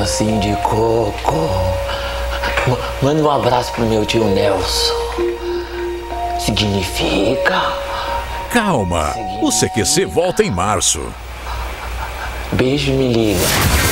docinho de coco. Manda um abraço pro meu tio Nelson. Significa... Calma, o CQC volta em março. Beijo, me liga.